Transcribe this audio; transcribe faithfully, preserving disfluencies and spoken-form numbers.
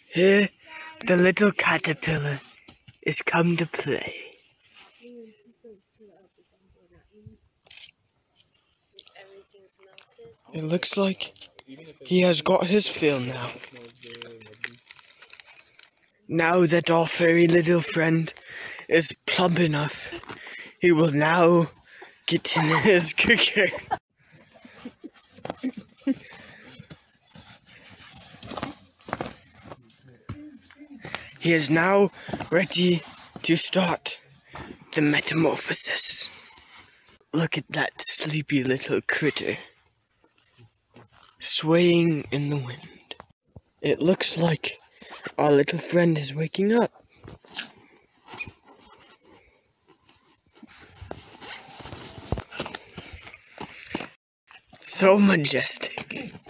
Here, the little caterpillar is come to play. It looks like he has got his fill now. Now that our furry little friend is plump enough, he will now get in his cooker. He is now ready to start the metamorphosis. Look at that sleepy little critter, swaying in the wind. It looks like our little friend is waking up. So majestic.